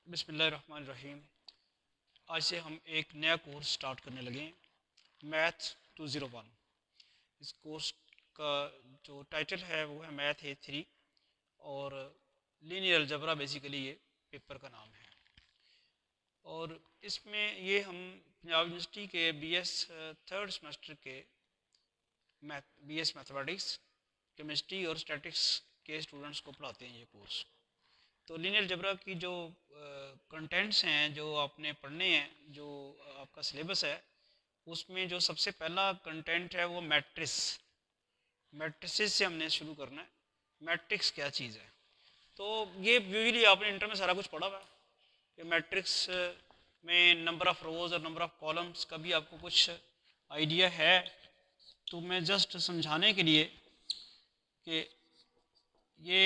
बिस्मिल्लाहिर्रहमानिर्रहीम। आज से हम एक नया कोर्स स्टार्ट करने लगे हैं, मैथ 201। इस कोर्स का जो टाइटल है वो है मैथ A3 और लीनियर अलजेब्रा बेसिकली ये पेपर का नाम है। और इसमें ये हम पंजाब यूनिवर्सिटी के BS थर्ड सेमेस्टर के BS मैथमेटिक्स, केमिस्ट्री और स्टैटिक्स के स्टूडेंट्स को पढ़ाते हैं ये कोर्स। तो लीनियर अलजेब्रा की जो कंटेंट्स हैं जो आपने पढ़ने हैं, जो आपका सिलेबस है, उसमें जो सबसे पहला कंटेंट है वो मैट्रिसेस से हमने शुरू करना है। मैट्रिक्स क्या चीज़ है, तो ये यूजली आपने इंटर में सारा कुछ पढ़ा हुआ है कि मैट्रिक्स में नंबर ऑफ़ रोज़ और नंबर ऑफ़ कॉलम्स का भी आपको कुछ आइडिया है। तो मैं जस्ट समझाने के लिए कि ये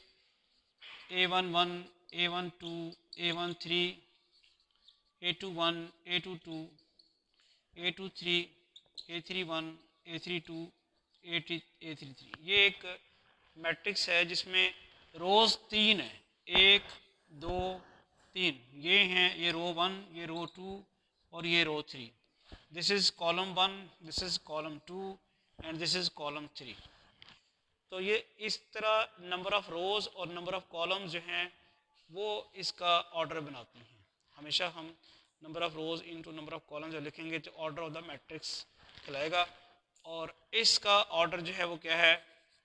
A11, A12, A13, A21, A22, A23, A31, A32, A33, ये एक मैट्रिक्स है जिसमें रोज़ 3 है, 1, 2, 3। ये हैं, ये रो 1, ये रो 2 और ये row 3। This is column 1, this is column 2 and this is column 3। तो ये इस तरह नंबर ऑफ़ रोज़ और नंबर ऑफ़ कॉलम्स जो हैं वो इसका ऑर्डर बनाती हैं। हमेशा हम number of rows into number of columns जो लिखेंगे तो ऑर्डर ऑफ द मैट्रिक्स कहलाएगा। और इसका ऑर्डर जो है वो क्या है,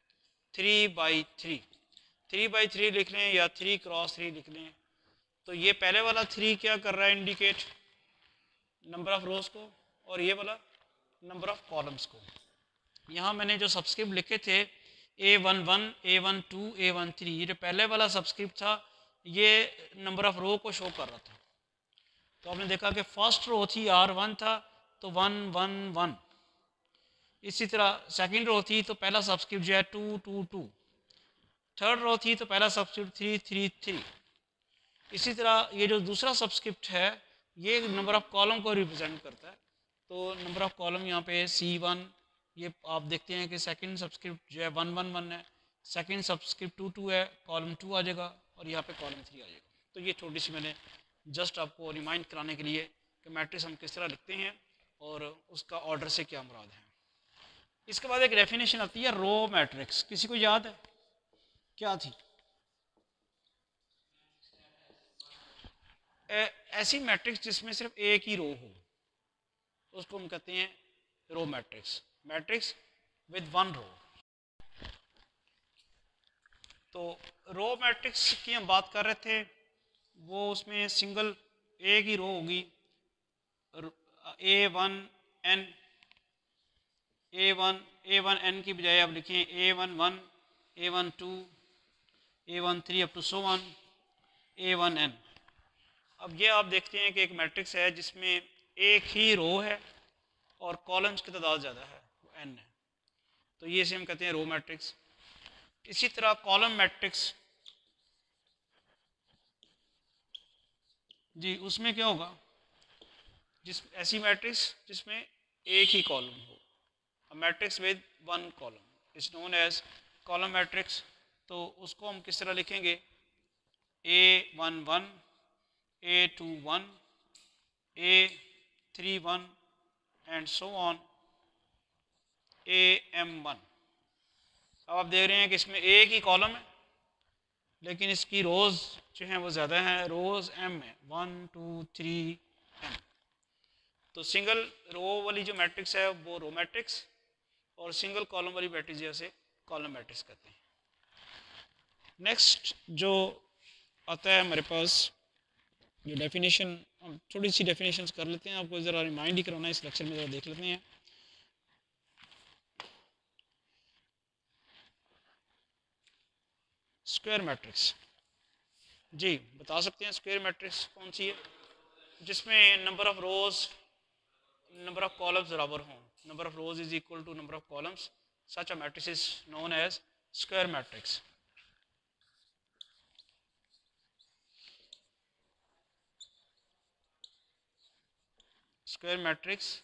3/3। 3/3 लिख लें या 3×3 लिख लें। तो ये पहले वाला 3 क्या कर रहा है, इंडिकेट नंबर ऑफ़ रोज़ को, और ये वाला नंबर ऑफ़ कॉलम्स को। यहाँ मैंने जो सबस्क्रिप्ट लिखे थे A11, A12, A13, ये जो पहले वाला सबस्क्रिप्ट था ये नंबर ऑफ़ रो को शो कर रहा था। तो आपने देखा कि फर्स्ट रो थी R1 था तो 1 1 1। इसी तरह सेकंड रो थी तो पहला सबस्क्रिप्ट जो है 2 2 2। थर्ड रो थी तो पहला सबस्क्रिप्ट 3 3 3। इसी तरह ये जो दूसरा सबस्क्रिप्ट है ये नंबर ऑफ़ कॉलम को रिप्रेजेंट करता है। तो नंबर ऑफ़ कॉलम यहाँ पे C1, ये आप देखते हैं कि सेकंड सबस्क्रिप्ट जो है 1 1 1 है, सेकंड सबस्क्रिप्ट 2 2 है, कॉलम 2 आ जाएगा और यहाँ पे कॉलम 3 आ जाएगा। तो ये छोटी सी मैंने जस्ट आपको रिमाइंड कराने के लिए कि मैट्रिक्स हम किस तरह लिखते हैं और उसका ऑर्डर से क्या मुराद है। इसके बाद एक डेफिनेशन आती है रो मैट्रिक्स। किसी को याद है क्या थी? ऐसी मैट्रिक्स जिसमें सिर्फ एक ही रो हो उसको हम कहते हैं row matrix, matrix with one row. तो रो मैट्रिक्स की हम बात कर रहे थे, वो उसमें सिंगल एक ही रो होगी, A1N, A1N की बजाय आप लिखें A11, A12, A13 up to so on A1N। अब ये आप देखते हैं कि एक मैट्रिक्स है जिसमें एक ही रो है और कॉलम्स की तादाद ज़्यादा है, वो n है। तो ये से हम कहते हैं रो मैट्रिक्स। इसी तरह कॉलम मैट्रिक्स, जी उसमें क्या होगा, जिस ऐसी मैट्रिक्स जिसमें एक ही कॉलम हो, a matrix with one column is known as column matrix. तो उसको हम किस तरह लिखेंगे, A11, A21, A31 and so on AM1। अब आप देख रहे हैं कि इसमें एक ही कॉलम है लेकिन इसकी रोज़ जो हैं वो ज़्यादा हैं, रोज़ m है, 1 2 3 m। तो सिंगल रो वाली जो मैट्रिक्स है वो रो मैट्रिक्स और सिंगल कॉलम वाली मैट्रिक्स जैसे कॉलम मैट्रिक्स कहते हैं। नेक्स्ट जो आता है हमारे पास जो डेफिनेशन, हम थोड़ी सी डेफिनेशंस कर लेते हैं, आपको ज़रा रिमाइंड ही कराना है इस लेक्चर में, ज़रा देख लेते हैं। स्क्वायर मैट्रिक्स, जी बता सकते हैं स्क्वायर मैट्रिक्स कौन सी है, जिसमें number of rows number of columns बराबर हों, number of rows is equal to number of columns, such a matrix is known as square matrix. Square matrix,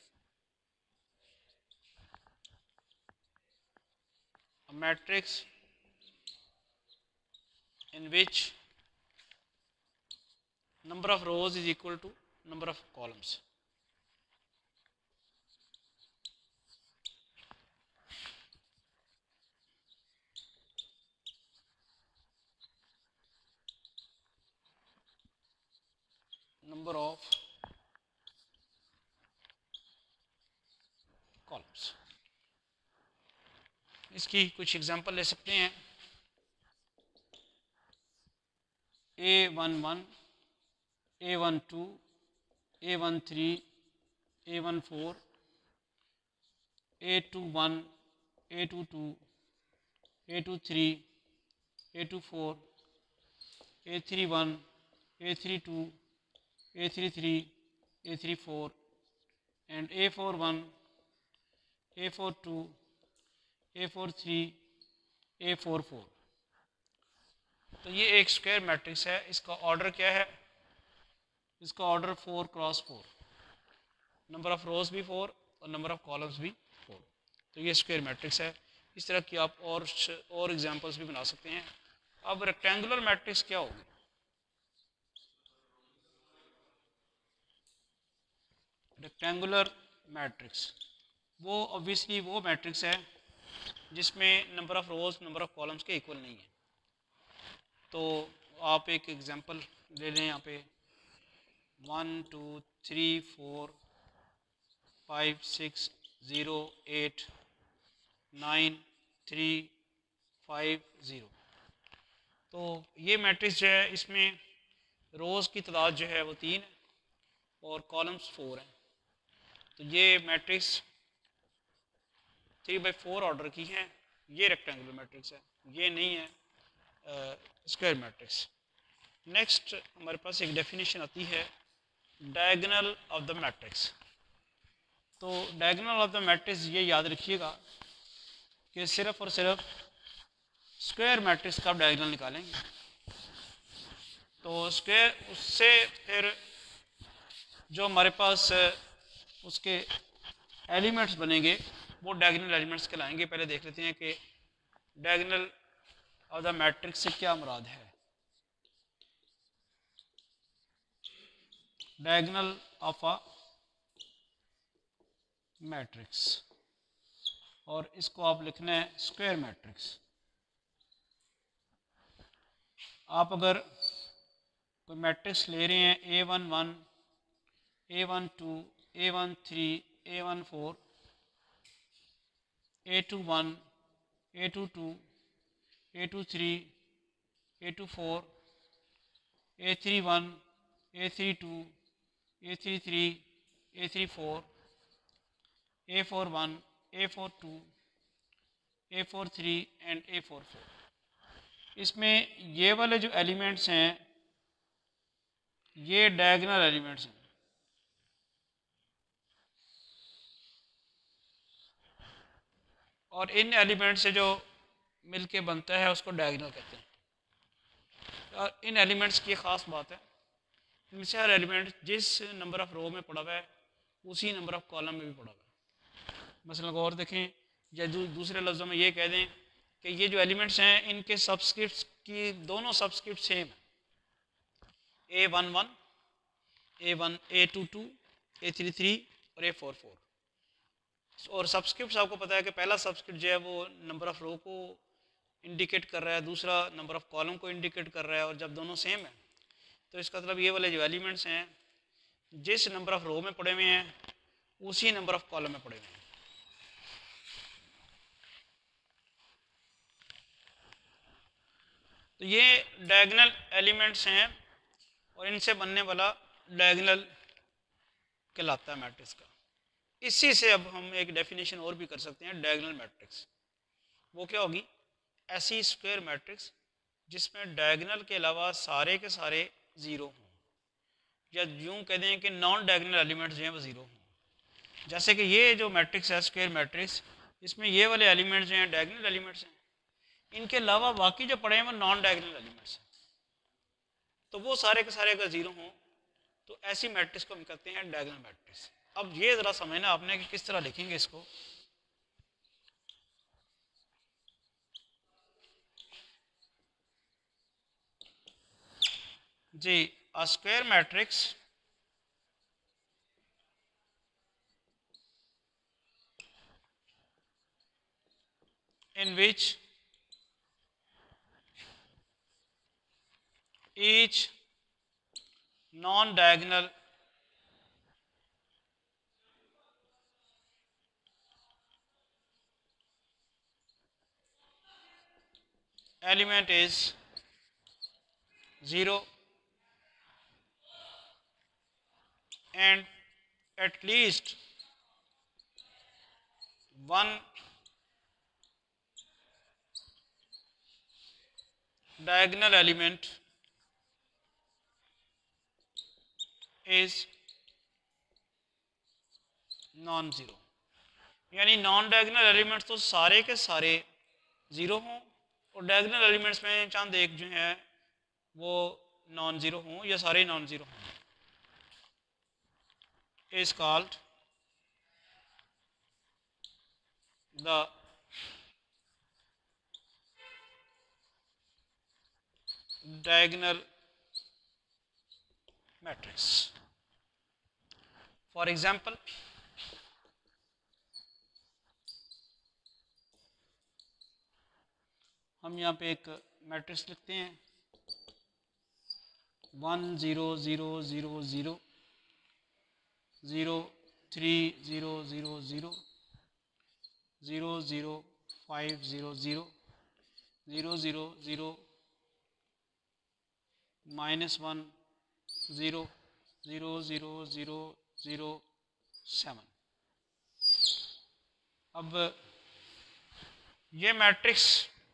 a matrix in which number of rows is equal to number of columns. Number of columns. इसकी कुछ example ले सकते हैं. A11, A12, A13, A14, A21, A22, A23, A24, A31, A32, A33, A34 and A41, A42, A43, A44. तो ये एक square matrix है. इसका ऑर्डर क्या है? इसका order 4 cross 4. Number of rows भी 4 और नंबर ऑफ कॉलम्स भी 4. तो ये स्क्वायर मैट्रिक्स है. इस तरह की आप और एग्जांपल्स भी बना सकते हैं. अब रेक्टेंगुलर मैट्रिक्स क्या होगी? रेक्टेंगुलर मैट्रिक्स वो ऑब्वियसली वो मैट्रिक्स है जिसमें number of rows number of columns के इक्वल नहीं है. तो आप एक एग्जांपल ले लें. यहाँ पे 1 2 3 4 5 6 0 8 9 3 5 0. तो ये मैट्रिक्स जो है इसमें रोज़ की तादाद जो है वो 3 है और कॉलम्स 4 हैं. तो ये मैट्रिक्स 3/4 ऑर्डर की है. ये रेक्टेंगुलर मैट्रिक्स है, ये नहीं है स्क्वायर मैट्रिक्स. नेक्स्ट हमारे पास एक डेफिनेशन आती है डायगोनल ऑफ द मैट्रिक्स. तो डायगोनल ऑफ द मैट्रिक्स ये याद रखिएगा कि सिर्फ और सिर्फ स्क्वायर मैट्रिक्स का आप डायगोनल निकालेंगे तो स्क्वायर उससे फिर जो हमारे पास उसके एलिमेंट्स बनेंगे वो डायगोनल एलिमेंट्स कहलाएंगे. पहले देख लेते हैं कि डायगोनल ऑफ द मैट्रिक्स से क्या मुराद है. डायगोनल ऑफ अ मैट्रिक्स और इसको आप लिखना है स्क्वायर मैट्रिक्स. आप अगर कोई मैट्रिक्स ले रहे हैं A11, A12, A13, A14, A21, A22, A23, A24, A31, A32, A33, A34, A41, A42, A43 and A44. इसमें ये वाले जो एलिमेंट्स हैं ये डायगोनल एलिमेंट्स हैं. और इन एलिमेंट से जो मिलके बनता है उसको डायगोनल कहते हैं. और इन एलिमेंट्स की ख़ास बात है इनमें से हर एलिमेंट जिस नंबर ऑफ रो में पड़ा हुआ है उसी नंबर ऑफ कॉलम में भी पड़ा हुआ है. मसलन गौर देखें या दूसरे लफ्ज़ों में ये कह दें कि ये जो एलिमेंट्स हैं इनके सबस्क्रिप्ट्स की दोनों सबस्क्रिप्ट सेम है. A11, A22, A33 और A44. और सबस्क्रिप्ट्स आपको पता है कि पहला सबस्क्रिप्ट जो है वो नंबर ऑफ रो को इंडिकेट कर रहा है, दूसरा नंबर ऑफ कॉलम को इंडिकेट कर रहा है. और जब दोनों सेम है तो इसका मतलब ये वाले जो एलिमेंट्स हैं जिस नंबर ऑफ रो में पड़े हुए हैं उसी नंबर ऑफ कॉलम में पड़े हुए हैं. तो ये डायगोनल एलिमेंट्स हैं और इनसे बनने वाला डायगोनल कहलाता है मैट्रिक्स का. इसी से अब हम एक डेफिनेशन और भी कर सकते हैं डायगोनल मैट्रिक्स. वो क्या होगी? ऐसी स्क्वायर मैट्रिक्स जिसमें डायगोनल के अलावा सारे के सारे ज़ीरो हों या यूँ कह दें कि नॉन डायगोनल एलिमेंट्स जो हैं वो ज़ीरो हों. जैसे कि ये जो मैट्रिक्स है स्क्वायर मैट्रिक्स इसमें ये वाले एलिमेंट्स जो हैं डायगोनल एलिमेंट्स हैं. इनके अलावा बाकी जो पड़े हैं वो नॉन डायगोनल एलिमेंट्स हैं. तो वो सारे के सारे अगर ज़ीरो हों तो ऐसी मैट्रिक्स को हम कहते हैं डायगोनल मैट्रिक्स. अब ये ज़रा समझना आपने कि किस तरह लिखेंगे इसको. जी a square matrix in which each non-diagonal element is 0 and at least one diagonal element is non zero, यानी नॉन डायगोनल एलिमेंट्स तो सारे के सारे ज़ीरो हों और डायगोनल एलिमेंट्स में चंद एक जो है वो नॉन ज़ीरो हों या सारे नॉन ज़ीरो हों, is called the diagonal matrix. For example, हम यहाँ पे एक मैट्रिक्स लिखते हैं 1 0 0 0 0 0 3 0 0 0 0 0 5 0 0 0 0 0 -1 0 0 0 0 0 7। अब ये मैट्रिक्स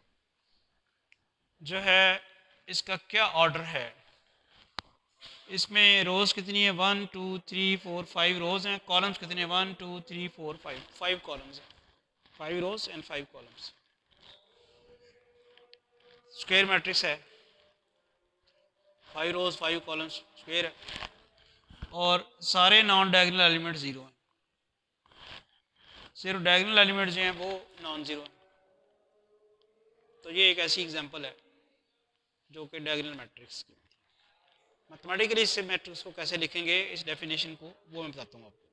जो है इसका क्या ऑर्डर है, इसमें रोज़ कितनी है 1 2 3 4 5 रोज़ हैं, कॉलम्स कितने 1 2 3 4 5 कॉलम्स हैं, 5 rows and 5 columns. Square matrix है, 5 रोज़ 5 कॉलम्स स्क्वायर है और सारे नॉन डायगोनल एलिमेंट ज़ीरो हैं, सिर्फ डायगोनल एलिमेंट जो हैं वो नॉन ज़ीरो हैं। तो ये एक ऐसी एग्जांपल है जो कि डायगोनल मैट्रिक्स की। मैथमेटिकली इस मैट्रिक्स को कैसे लिखेंगे, इस डेफिनेशन को, वो मैं बताता हूँ आपको।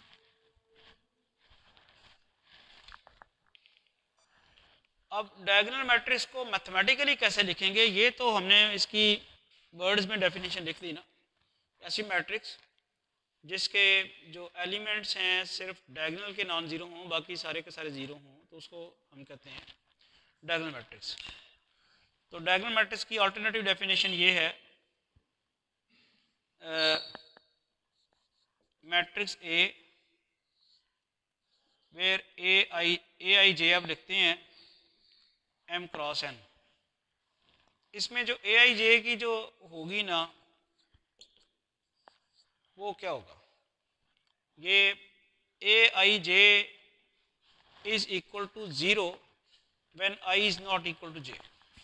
अब डायगोनल मैट्रिक्स को मैथमेटिकली कैसे लिखेंगे, ये तो हमने इसकी वर्ड्स में डेफिनेशन लिख दी ना। ऐसी मैट्रिक्स जिसके जो एलिमेंट्स हैं सिर्फ डायगोनल के नॉन ज़ीरो हों, बाकी सारे के सारे ज़ीरो हों, तो उसको हम कहते हैं डायगोनल मैट्रिक्स। तो डायगोनल मैट्रिक्स की अल्टरनेटिव डेफिनेशन ये है, matrix A where A I जे आप लिखते हैं m क्रॉस n। इसमें जो ए आई जे की जो होगी ना वो क्या होगा, ये A I J is equal to 0 when I is not equal to J.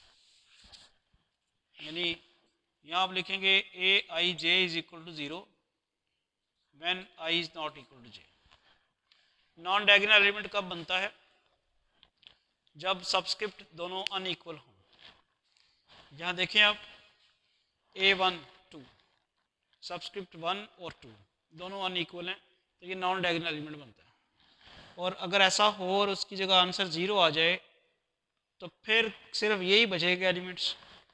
यानी यहाँ आप लिखेंगे A I J is equal to 0 when I is not equal to J. Non diagonal element कब बनता है, जब सबस्क्रिप्ट दोनों अनइक्वल हों। यहाँ देखें आप A1 2 सबस्क्रिप्ट 1 और 2 दोनों अनइक्वल हैं, तो ये नॉन डायगोनल एलिमेंट बनता है। और अगर ऐसा हो और उसकी जगह आंसर 0 आ जाए तो फिर सिर्फ यही बचेगा एलिमेंट्स,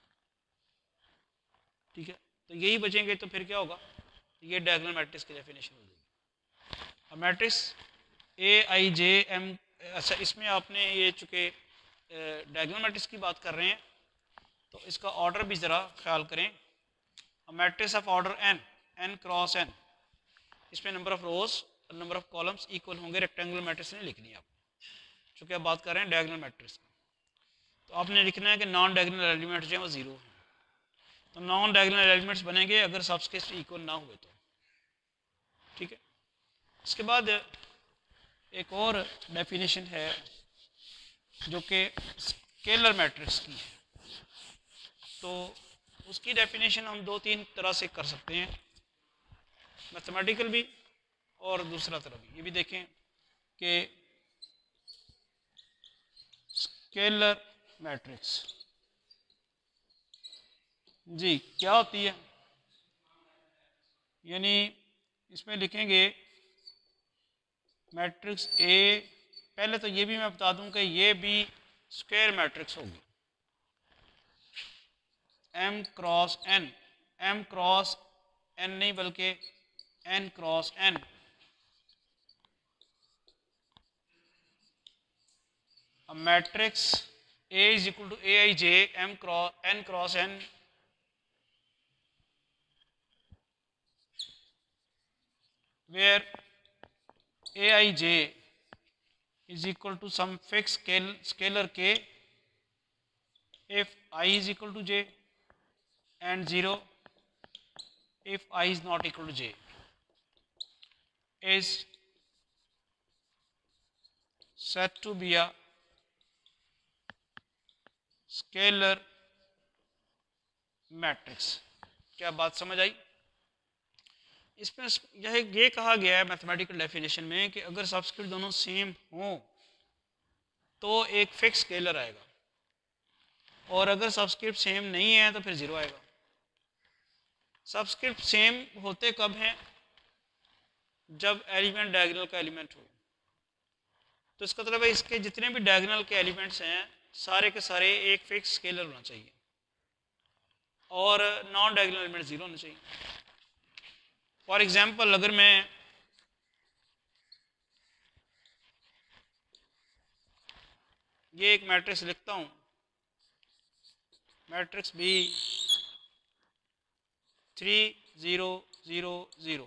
ठीक है। तो यही बचेंगे तो फिर क्या होगा, ये डायगोनल मैट्रिक्स की डेफिनेशन हो जाएगी। अब matrix A I J M, अच्छा इसमें आपने ये चूँकि डायगोनल मैट्रिक्स की बात कर रहे हैं तो इसका ऑर्डर भी ज़रा ख्याल करें। Matrix of order n cross n, इसमें नंबर ऑफ रोज और नंबर ऑफ कॉलम्स इक्वल होंगे। रेक्टेंगुलर मैट्रिक्स नहीं लिखनी है आपने, चूँकि आप बात कर रहे हैं डायगोनल मैट्रिक्स की। तो आपने लिखना है कि नॉन डायगोनल एलिमेंट्स जो है वो 0 हैं। तो नॉन डायगोनल एलिमेंट्स बनेंगे अगर सबस्क्रिप्ट इक्वल ना हुए तो, ठीक है। इसके बाद एक और डेफिनेशन है जो कि स्केलर मैट्रिक्स की है। तो उसकी डेफिनेशन हम 2-3 तरह से कर सकते हैं, मैथमेटिकल भी और दूसरा तरह भी। ये भी देखें कि स्केलर मैट्रिक्स जी क्या होती है। यानी इसमें लिखेंगे मैट्रिक्स ए, पहले तो ये भी मैं बता दूं कि ये भी स्क्वायर मैट्रिक्स होगी, m cross n, m cross n नहीं बल्कि n cross n। A matrix A is equal to Aij m cross n cross n where Aij is equal to some fixed scalar k if I is equal to j and 0 if I is not equal to j is said to be a scalar matrix. क्या बात समझ आई? इसमें ये कहा गया है mathematical definition में कि अगर सबस्क्रिप्ट दोनों सेम हों तो एक फिक्स स्केलर आएगा, और अगर सबस्क्रिप्ट सेम नहीं है तो फिर ज़ीरो आएगा। सबस्क्रिप्ट सेम होते कब हैं? जब एलिमेंट डायगोनल का एलिमेंट हो। तो इसका मतलब है इसके जितने भी डायगोनल के एलिमेंट्स हैं सारे के सारे एक फिक्स स्केलर होना चाहिए, और नॉन डायगोनल एलिमेंट ज़ीरो होना चाहिए। फॉर एग्जांपल अगर मैं ये एक मैट्रिक्स लिखता हूँ, मैट्रिक्स बी 3 0 0 0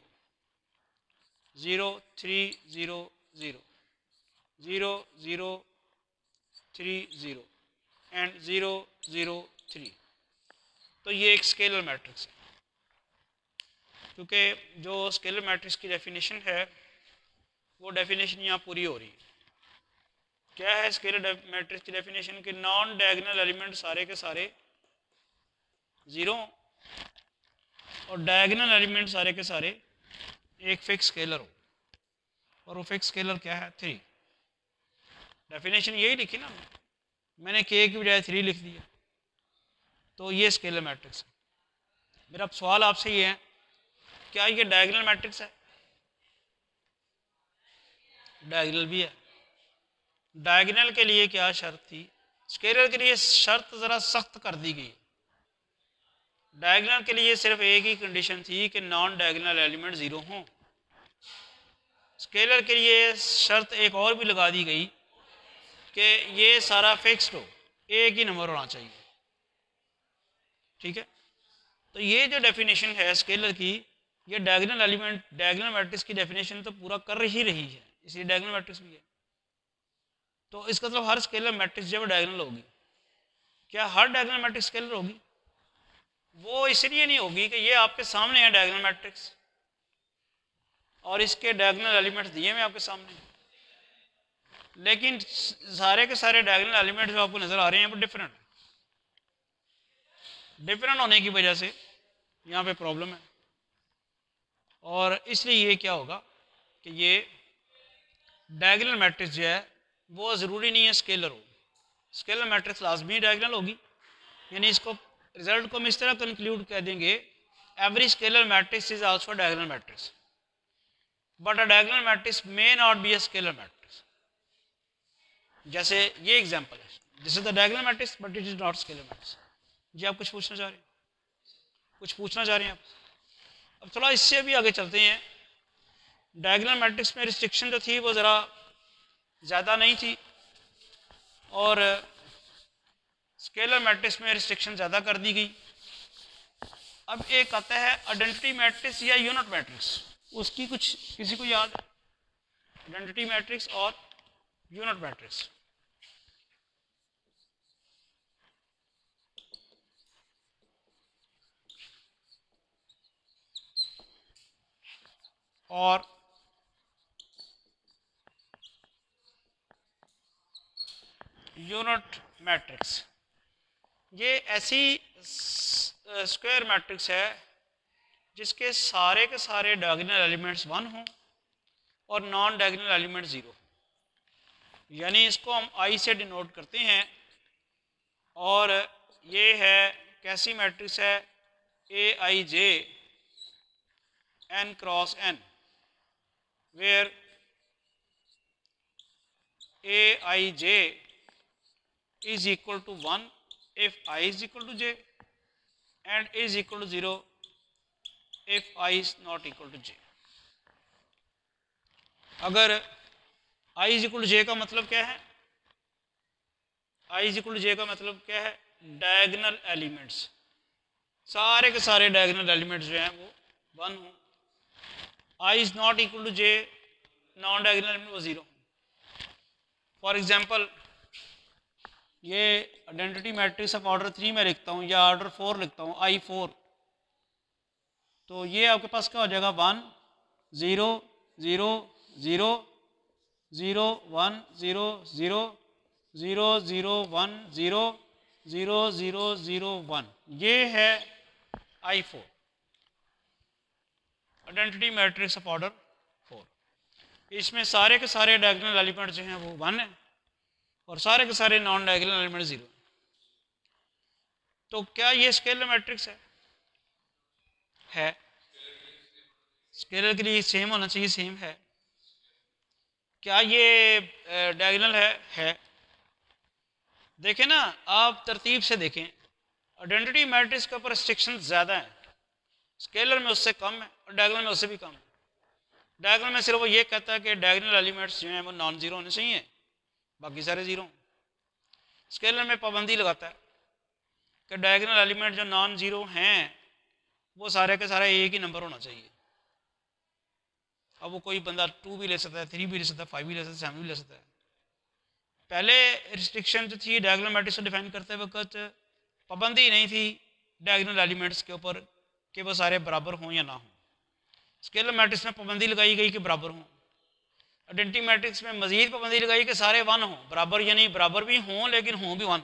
0 3 0 0 0 0 3 0 एंड 0 0 3, तो ये एक स्केलर मैट्रिक्स है। क्योंकि जो स्केलर मैट्रिक्स की डेफिनेशन है वो डेफिनेशन यहाँ पूरी हो रही है। क्या है स्केलर मैट्रिक्स की डेफिनेशन? कि नॉन डायगोनल एलिमेंट सारे के सारे ज़ीरो और डायगोनल एलिमेंट सारे के सारे एक फिक्स स्केलर हो, और वो फिक्स स्केलर क्या है? 3। डेफिनेशन यही लिखी ना, मैंने के की बजाय 3 लिख दिया, तो ये स्केलर मैट्रिक्स है। मेरा अब सवाल आपसे ये है, क्या ये डायगोनल मैट्रिक्स है? डायगोनल भी है। डायगोनल के लिए क्या शर्त थी? स्केलर के लिए शर्त ज़रा सख्त कर दी गई। डायगोनल के लिए सिर्फ एक ही कंडीशन थी कि नॉन डायगोनल एलिमेंट ज़ीरो हों। स्केलर के लिए शर्त एक और भी लगा दी गई कि ये सारा फिक्स्ड हो, एक ही नंबर होना चाहिए। ठीक है, तो ये जो डेफिनेशन है स्केलर की, ये डायगोनल एलिमेंट डायगोनल मैट्रिक्स की डेफिनेशन तो पूरा कर ही रही है, इसलिए डायगोनल मैट्रिक्स भी है। तो इसका मतलब हर स्केलर मैट्रिक्स जब डायगोनल होगी, क्या हर डायगोनल मैट्रिक्स स्केलर होगी? वो इसलिए नहीं होगी कि ये आपके सामने है डायगोनल मैट्रिक्स और इसके डायगोनल एलिमेंट्स दिए हुए आपके सामने, लेकिन सारे के सारे डायगोनल एलिमेंट्स जो आपको नज़र आ रहे हैं वो डिफरेंट होने की वजह से यहाँ पे प्रॉब्लम है। और इसलिए ये क्या होगा कि ये डायगोनल मैट्रिक्स जो है वो ज़रूरी नहीं है स्केलर हो। स्केलर मैट्रिक्स लाजमी डायगोनल होगी, यानी इसको रिजल्ट को हम इस तरह कंक्लूड कर देंगे, every scalar matrix is also diagonal matrix but a diagonal matrix may not be a scalar matrix. जैसे ये एग्जांपल है, this is the diagonal matrix but it is not scalar matrix. जी आप कुछ पूछना चाह रहे हैं? कुछ पूछना चाह रहे हैं आप? अब थोड़ा इससे भी आगे चलते हैं। डायगोनल मैट्रिक्स में रिस्ट्रिक्शन जो थी वो ज़रा ज़्यादा नहीं थी, और स्केलर मैट्रिक्स में रिस्ट्रिक्शन ज़्यादा कर दी गई। अब एक आता है आइडेंटिटी मैट्रिक्स या यूनिट मैट्रिक्स, उसकी कुछ किसी को याद है? आइडेंटिटी मैट्रिक्स और यूनिट मैट्रिक्स। और यूनिट मैट्रिक्स ये ऐसी स्क्वायर मैट्रिक्स है जिसके सारे के सारे डायगोनल एलिमेंट्स 1 हों और नॉन डायगोनल एलिमेंट 0, यानी इसको हम आई से डिनोट करते हैं। और ये है कैसी मैट्रिक्स है? ए I J n cross n where aij is equal to 1 if I is equal to j and is equal to 0 if I is not equal to j. अगर I is equal to j का मतलब क्या है? I is equal to j का मतलब क्या है? Diagonal elements, सारे के सारे डायगोनल एलिमेंट्स जो हैं वो 1 हो. I is not equal to j, non diagonal element वो 0. फॉर एग्जाम्पल ये आइडेंटिटी मैट्रिक्स ऑफ ऑर्डर 3 में लिखता हूँ या ऑर्डर 4 लिखता हूँ I4, तो ये आपके पास क्या हो जाएगा? 1 0 0 0 0 1 0 0 0 0 1 0 0 0 0 1. ये है I4 identity matrix of order 4. इसमें सारे के सारे डायगोनल एलिमेंट जो हैं वो 1 है और सारे के सारे नॉन डायगोनल एलिमेंट 0. तो क्या ये स्केलर मैट्रिक्स है? स्केलर के लिए सेम होना चाहिए, सेम है. क्या ये डायगोनल है? देखें ना, आप तरतीब से देखें. आइडेंटिटी मैट्रिक्स के ऊपर रिस्ट्रिक्शन ज़्यादा है, स्केलर में उससे कम है और डायगोनल में उससे भी कम है. डायगोनल में सिर्फ वो ये कहता है कि डायगोनल एलिमेंट्स जो हैं वो नॉन ज़ीरो होने चाहिए, बाकी सारे ज़ीरो. स्केलर में पाबंदी लगाता है कि डायगोनल एलिमेंट जो नॉन ज़ीरो हैं वो सारे के सारे एक ही नंबर होना चाहिए. अब वो कोई बंदा 2 भी ले सकता है, 3 भी ले सकता है, 5 भी ले सकता है, 7 भी ले सकता है. पहले रिस्ट्रिक्शन जो थी डायगोनल मैट्रिक्स को डिफाइन करते वक्त पाबंदी नहीं थी डायगोनल एलिमेंट्स के ऊपर कि वो सारे बराबर हों या ना हों. स्केलर मैट्रिक्स में पाबंदी लगाई गई कि बराबर हों. आइडेंटिटी मैट्रिक्स में मजीद पाबंदी लगाई कि सारे 1 हों, बराबर यानी बराबर भी हों लेकिन हों भी 1.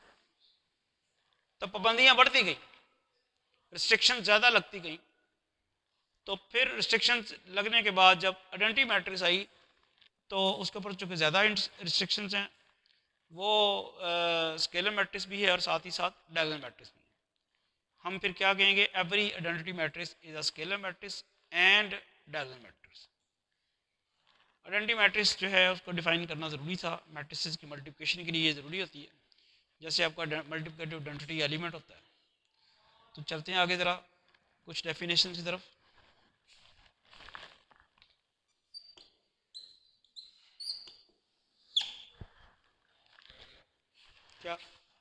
तो पाबंदियाँ बढ़ती गई, रिस्ट्रिक्शन ज़्यादा लगती गई. तो फिर रिस्ट्रिक्शन लगने के बाद जब आइडेंटिटी मैट्रिक्स आई तो उसके ऊपर चूँकि ज़्यादा रिस्ट्रिक्शंस हैं, वो स्केलर मैट्रिक्स भी है और साथ ही साथ डायगोनल मैट्रिक्स भी है. हम फिर क्या कहेंगे? Every identity matrix is a scalar matrix and diagonal matrix. Identity matrix जो है उसको डिफाइन करना ज़रूरी था, मैट्रिसेस की मल्टीप्लिकेशन के लिए ये ज़रूरी होती है, जैसे आपका मल्टीप्लिकेटिव आइडेंटिटी एलिमेंट होता है. तो चलते हैं आगे ज़रा कुछ डेफिनेशन की तरफ. क्या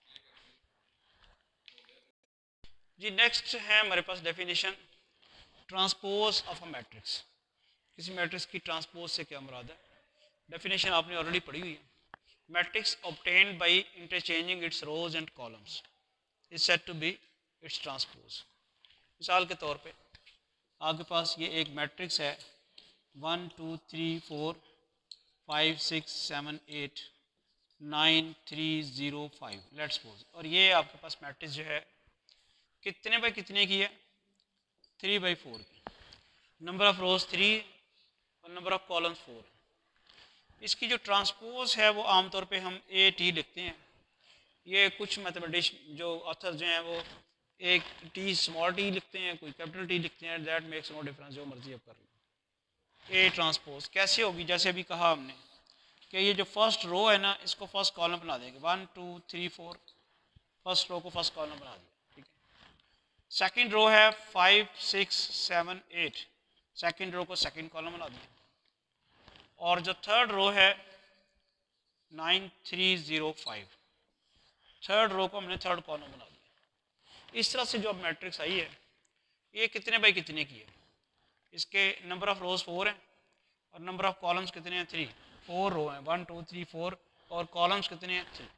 जी, नेक्स्ट है हमारे पास definition transpose of a matrix. किसी मैट्रिक्स की ट्रांसपोज से क्या मुराद है? डेफिनेशन आपने ऑलरेडी पढ़ी हुई है. Matrix obtained by interchanging its rows and columns is said to be its transpose. मिसाल के तौर पे आपके पास ये एक मैट्रिक्स है 1 2 3 4 5 6 7 8 9 3 0 5 लेट्स सपोज. और ये आपके पास मैट्रिक्स जो है कितने बाई कितने की है? 3 बाई 4 की. नंबर ऑफ रोज 3 और नंबर ऑफ कॉलम्स 4. इसकी जो ट्रांसपोज है वो आमतौर पे हम AT लिखते हैं. ये कुछ मैथमेटिशियन जो ऑथर जो हैं वो एक टी स्मॉल टी लिखते हैं, कोई कैपिटल टी लिखते हैं. दैट मेक्स नो डिफरेंस, जो मर्जी आप कर लो. ए ट्रांसपोज कैसे होगी? जैसे अभी कहा हमने कि ये जो फर्स्ट रो है ना, इसको फर्स्ट कॉलम बना देंगे. 1 2 3 4 फर्स्ट रो को फर्स्ट कॉलम बना दिया, ठीक है. सेकंड रो है 5 6 7 8, सेकंड रो को सेकंड कॉलम बना दिया. और जो थर्ड रो है 9 3 0 5, थर्ड रो को हमने थर्ड कॉलम बना दिया. इस तरह से जो अब मैट्रिक्स आई है ये कितने बाई कितने की है? इसके नंबर ऑफ रोज 4 हैं और नंबर ऑफ कॉलम्स कितने हैं? 3. 4 रो हैं, 1 2 3 4, और कॉलम्स कितने हैं? 3.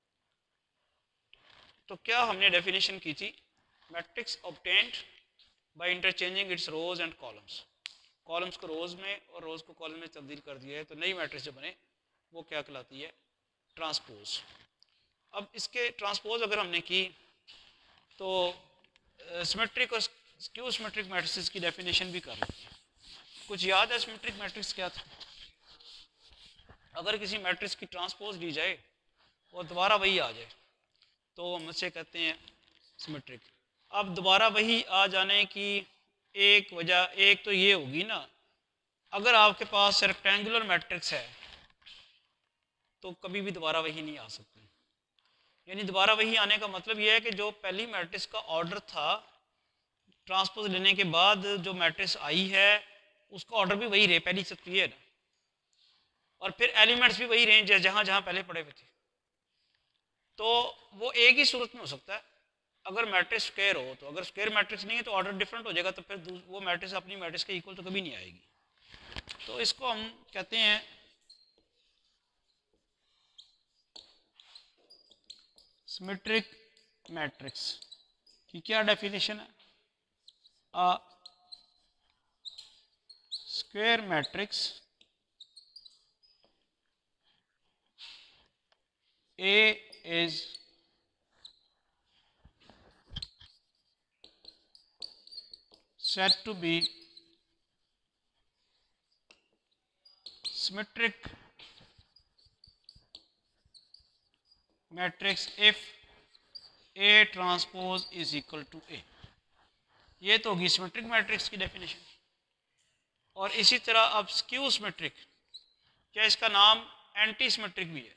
तो क्या हमने डेफिनेशन की थी? Matrix obtained by interchanging its rows and columns. Columns को रोज में और रोज को कॉलम में तब्दील कर दिया है, तो नई मैट्रिक्स जो बने वो क्या कहलाती है? ट्रांसपोज. अब इसके ट्रांसपोज अगर हमने की तो सिमेट्रिक और स्क्यू सिमेट्रिक मैट्रिक्स की डेफिनेशन भी कर ली. कुछ याद है सिमेट्रिक मैट्रिक्स क्या था? अगर किसी मैट्रिक्स की ट्रांसपोज ली जाए और दोबारा वही आ जाए तो हम उससे कहते हैं सिमेट्रिक. अब दोबारा वही आ जाने की एक वजह एक तो ये होगी ना, अगर आपके पास रेक्टेंगुलर मैट्रिक्स है तो कभी भी दोबारा वही नहीं आ सकती। यानी दोबारा वही आने का मतलब ये है कि जो पहली मैट्रिक्स का ऑर्डर था, ट्रांसपोज लेने के बाद जो मैट्रिक्स आई है उसका ऑर्डर भी वही रहे, पहली शर्त ये है ना, और फिर एलिमेंट्स भी वही रहे जहाँ जहाँ पहले पड़े हुए थे। तो वो एक ही सूरत में हो सकता है, अगर मैट्रिक्स स्क्वायर हो तो। अगर स्क्वायर मैट्रिक्स नहीं है तो ऑर्डर डिफरेंट हो जाएगा, तो फिर वो मैट्रिक्स अपनी मैट्रिक्स के इक्वल तो कभी नहीं आएगी। तो इसको हम कहते हैं सिमेट्रिक मैट्रिक्स की क्या डेफिनेशन है? A square matrix A is said to be symmetric matrix if A transpose is equal to A। ये तो होगी सिमेट्रिक मैट्रिक्स की डेफिनेशन। और इसी तरह अब स्क्यू सिमेट्रिक, क्या इसका नाम एंटी सिमेट्रिक भी है?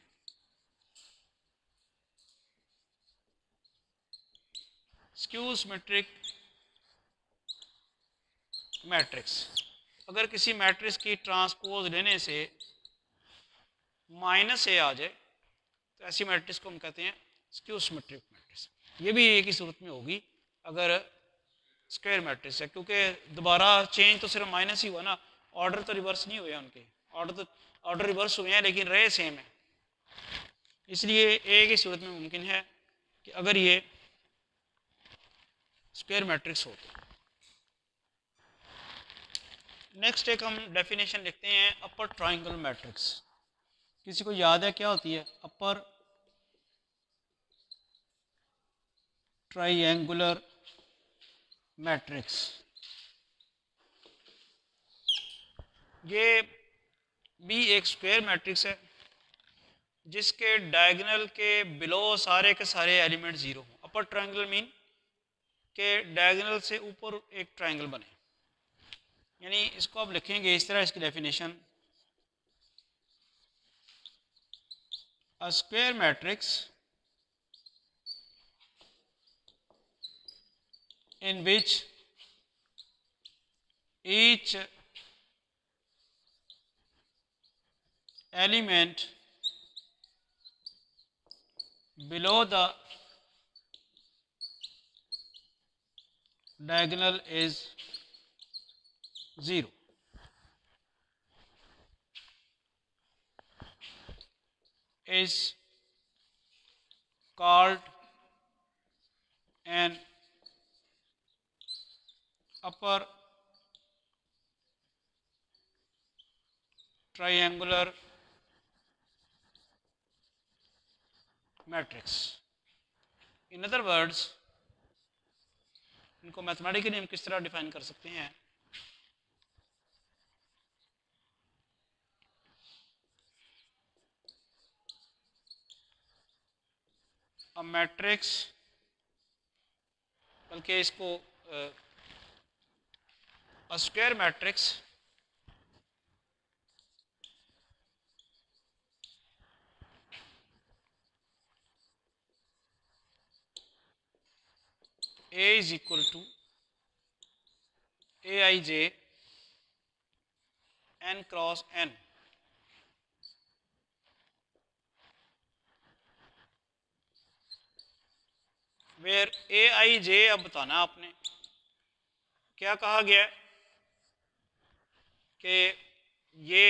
स्क्यू सिमेट्रिक मैट्रिक्स, अगर किसी मैट्रिक्स की ट्रांसपोज लेने से माइनस ए आ जाए तो ऐसी मैट्रिक्स को हम कहते हैं स्क्यू सिमेट्रिक मैट्रिक्स। ये भी एक ही सूरत में होगी अगर स्क्वायर मैट्रिक्स है, क्योंकि दोबारा चेंज तो सिर्फ माइनस ही हुआ ना, ऑर्डर तो रिवर्स नहीं हुए उनके, ऑर्डर रिवर्स हुए हैं लेकिन रहे सेम है। इसलिए एक ही सूरत में मुमकिन है कि अगर ये स्क्वायर मैट्रिक्स हो तो। नेक्स्ट एक हम डेफिनेशन लिखते हैं अपर ट्राइंगल मैट्रिक्स। किसी को याद है क्या होती है अपर ट्राइंगुलर मैट्रिक्स? ये भी एक स्क्वायर मैट्रिक्स है जिसके डायगोनल के बिलो सारे के सारे एलिमेंट जीरो हों। अपर ट्राइंगल मीन के डायगोनल से ऊपर एक ट्राइंगल बने। यानी इसको आप लिखेंगे इस तरह, इसकी definition a square matrix in which each element below the diagonal is 0 is called an upper triangular matrix। in other words, इनको मैथमेटिकली हम किस तरह डिफाइन कर सकते हैं? अ मैट्रिक्स, बल्कि इसको a square matrix A is equal to Aij n cross n, where Aij, अब बताना आपने क्या कहा गया है कि ये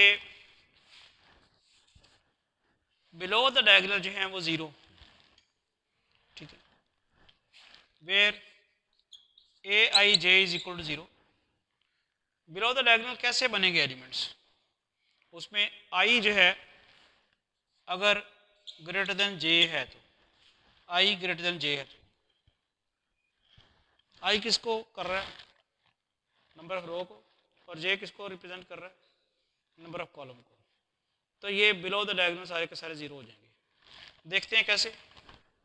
बिलो द डायगोनल जो हैं वो ज़ीरो, ठीक है। Where Aij is equal to 0, below the diagonal कैसे बनेंगे एलिमेंट्स? उसमें i जो है अगर ग्रेटर देन j है तो i ग्रेटर देन j है तो i किसको कर रहा है? नंबर ऑफ रो को। और j किसको रिप्रेजेंट कर रहा है? नंबर ऑफ कॉलम को। तो ये बिलो द डायगोनल सारे के सारे जीरो हो जाएंगे। देखते हैं कैसे।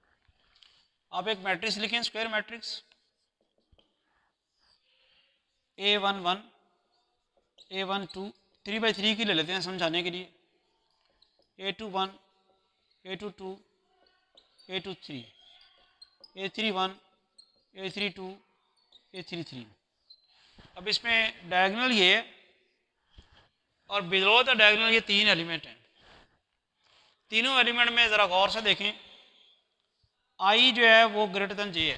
आप एक मैट्रिक्स लिखें, स्क्वायर मैट्रिक्स A11 A12 3/3 की ले लेते हैं समझाने के लिए, A21 A22 A23 A31 A32 A33। अब इसमें डायगोनल ये है और बिलो द डायगोनल ये 3 एलिमेंट हैं। तीनों एलिमेंट में ज़रा गौर से देखें, आई जो है वो ग्रेटर देन जे है,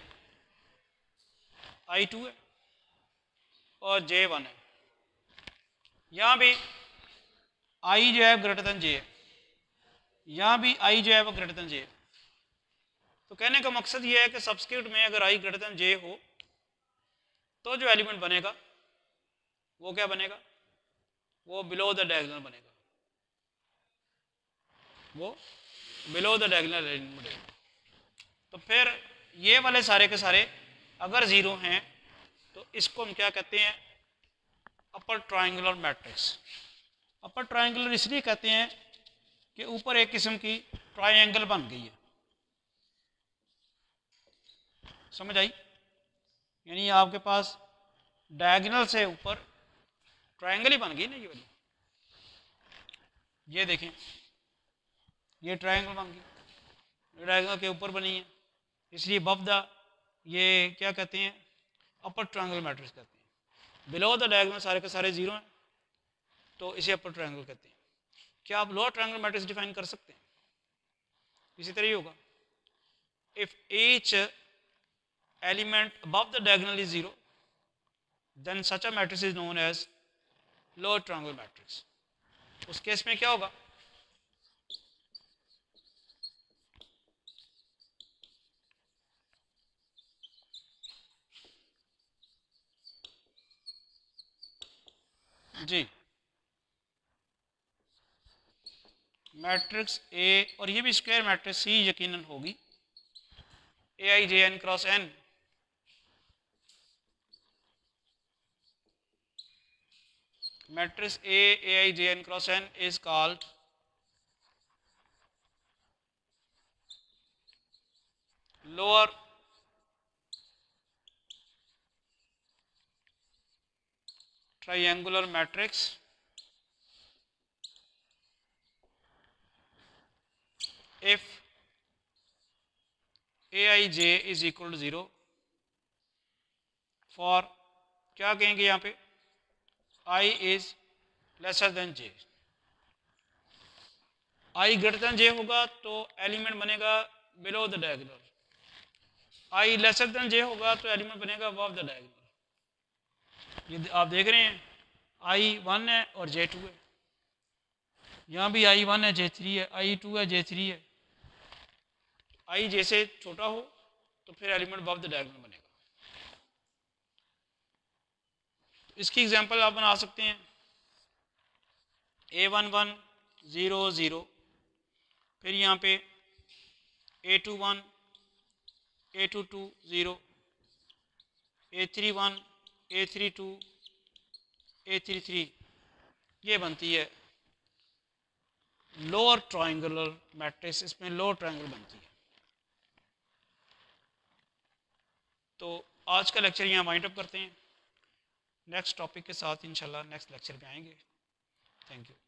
I2 है और J1 है। यहाँ भी I जो है ग्रेटर देन जे है, यहाँ भी I जो है वो ग्रेटर देन जे है। तो कहने का मकसद ये है कि सब्स्क्रिप्ट में अगर I ग्रेटर देन जे हो तो जो एलिमेंट बनेगा वो क्या बनेगा, वो बिलो द डायगोनल बनेगा, वो बिलो द डायगोनल एलिमेंट बनेगा। तो फिर ये वाले सारे के सारे अगर ज़ीरो हैं तो इसको हम क्या कहते हैं, upper triangular matrix. Upper triangular इसलिए कहते हैं कि ऊपर एक किस्म की ट्रायंगल बन गई है, समझ आई? यानी आपके पास डायगोनल से ऊपर ट्रायंगल ही बन गई ना ये वाली। ये देखें, ये ट्रायंगल बन गई, डायगोनल के ऊपर बनी है, इसलिए अबव द ये क्या कहते हैं, अपर ट्रायंगल मैट्रिक्स कहते हैं। बिलो द डायगोनल सारे के सारे जीरो हैं तो इसे अपर ट्रायंगल कहते हैं। क्या आप लोअर ट्रायंगल मैट्रिक्स डिफाइन कर सकते हैं? इसी तरह ही होगा, if each element above the diagonal is zero then such a matrix is known as lower triangle matrix. उस केस में क्या होगा, जी मैट्रिक्स ए, और ये भी स्क्वायर मैट्रिक्स सी यकीनन होगी, AI J n x n matrix AI J n x n is called lower triangular matrix if Aij is equal to 0 for, क्या कहेंगे यहाँ पे, I is lesser than j। I greater than j होगा तो element बनेगा below the diagonal, I lesser than j होगा तो element बनेगा अबव द डायगोनल। ये आप देख रहे हैं I1 है और J2 है, यहाँ भी I1 है J3 है, I2 है J3 है। I जैसे छोटा हो तो फिर एलिमेंट अबव द डायगोनल बनेगा। इसकी एग्जांपल आप बना सकते हैं, A11 0 0, फिर यहाँ पे A21 A22 0, A31 A32 A33, ये बनती है लोअर ट्रायंगुलर मैट्रिक्स, इसमें लोअर ट्रायंगल बनती है। तो आज का लेक्चर यहाँ वाइंड अप करते हैं, नेक्स्ट टॉपिक के साथ इंशाल्लाह नेक्स्ट लेक्चर पे आएंगे। Thank you.